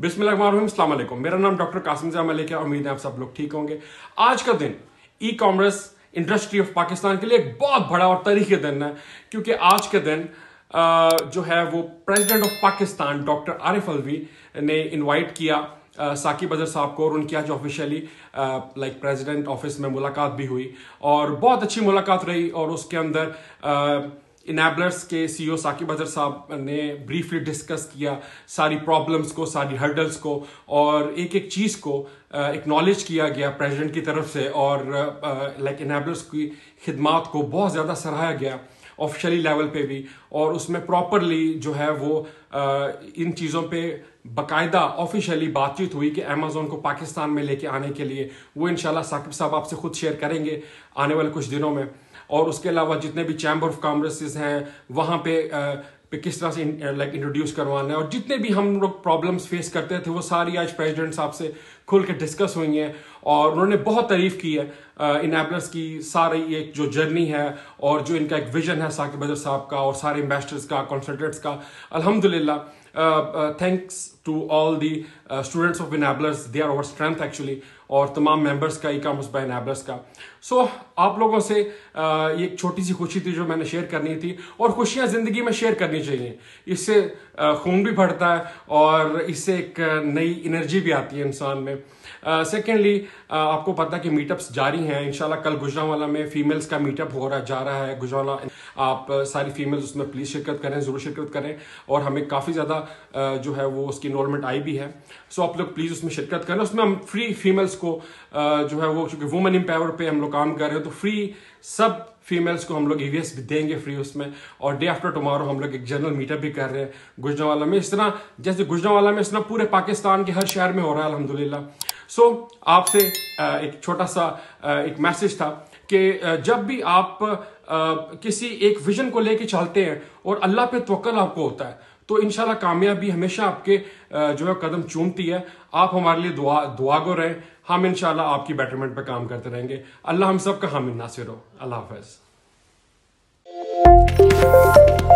बिस्मिल्लाहिर्रहमानिर्रहीम, अस्सलाम वालेकुम। मेरा नाम डॉक्टर कासिम ज़ा मलिक है। उम्मीद है आप सब लोग ठीक होंगे। आज का दिन e commerce industry of Pakistan के लिए एक बहुत बड़ा और तारीखी दिन है, क्योंकि आज के दिन जो है वो president of Pakistan doctor Arif Alvi ने इनवाइट किया साकिब अजहर साहब को, और उनकी आज ऑफिशियली प्रेसिडेंट ऑफिस में मुलाकात भी हुई और बहुत अच्छी मुलाकात रही। और उसके अंदर इनेबलर्स के सीईओ साकिब अजहर साहब ने ब्रीफली डिस्कस किया सारी प्रॉब्लम्स को, सारी हर्डल्स को, और एक एक चीज़ को एक्नॉलेज किया गया प्रेसिडेंट की तरफ से, और इनेबलर्स की खिदमात को बहुत ज़्यादा सराहा गया ऑफिशियली लेवल पे भी। और उसमें प्रॉपरली जो है वो इन चीज़ों पे बाकायदा ऑफिशियली बातचीत हुई कि अमेज़न को पाकिस्तान में लेके आने के लिए वो इंशाल्लाह साकिब साहब आपसे खुद शेयर करेंगे आने वाले कुछ दिनों में। और उसके अलावा जितने भी चैम्बर ऑफ कॉमर्स हैं वहाँ पे किस तरह से इंट्रोड्यूस करवाना है, और जितने भी हम लोग प्रॉब्लम्स फेस करते थे वो सारी आज प्रेसिडेंट साहब से खुल के डिस्कस हुई हैं। और उन्होंने बहुत तारीफ की है इनेबलर्स की सारी एक जो जर्नी है और जो इनका एक विजन है साकिब अजहर साहब का और सारे इन्वेस्टर्स का, कंसल्टेंट्स का। अल्हम्दुलिल्लाह, thanks to all the students of enablers, they are our strength actually, और तमाम मेंबर्स का, ई कॉमर्स बाय इनेबलर्स का। सो आप लोगों से ये एक छोटी सी खुशी थी जो मैंने शेयर करनी थी, और खुशियां जिंदगी में शेयर करनी चाहिए। इससे खून भी बढ़ता है और इससे एक नई एनर्जी भी आती है इंसान में। सेकेंडली, आपको पता है कि मीटअप्स जारी हैं। इंशाल्लाह कल गुजरांवाला में फीमेल्स का मीटअप हो रहा जा रहा है गुजरांवाला। आप सारी फीमेल्स उसमें प्लीज शिरकत करें, जरूर शिरकत करें, और हमें काफी ज्यादा जो है वो उसकी इनरोलमेंट आई भी है। सो आप लोग प्लीज उसमें शिरकत करें। उसमें हम फ्री फीमेल्स को जो है वो, क्योंकि वुमेन एम्पावर पे हम लोग काम कर रहे हैं, तो फ्री सब फीमेल्स को हम लोग ईवीएस भी देंगे फ्री उसमें। और डे आफ्टर टुमारो हम लोग एक जनरल मीटअप भी कर रहे हैं गुजरांवाला में। इस तरह जैसे गुजरांवाला में, इस तरह पूरे पाकिस्तान के हर शहर में हो रहा है अल्हम्दुलिल्लाह। सो आपसे एक छोटा सा एक मैसेज था कि जब भी आप किसी एक विजन को लेके चलते हैं और अल्लाह पे तवक्कल आपको होता है, तो इंशाल्लाह कामयाबी हमेशा आपके जो है कदम चूमती है। आप हमारे लिए दुआगो रहें। हम इंशाल्लाह आपकी बेटरमेंट पे काम करते रहेंगे। अल्लाह हम सब का हामिद नासिर हो। अल्लाह हाफ़िज़।